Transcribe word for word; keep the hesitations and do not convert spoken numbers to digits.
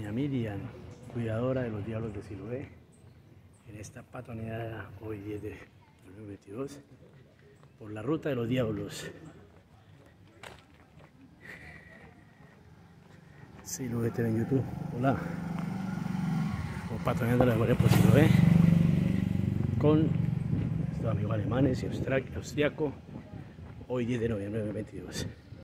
doña Miriam, cuidadora de los diablos de Siloé, en esta patoneada hoy diez de dos mil veintidós por la ruta de los diablos. Siloé T V en YouTube. Hola, o patoneando la memoria por Siloé con estos amigos alemanes y austriaco, hoy diez de noviembre de dos mil veintidós.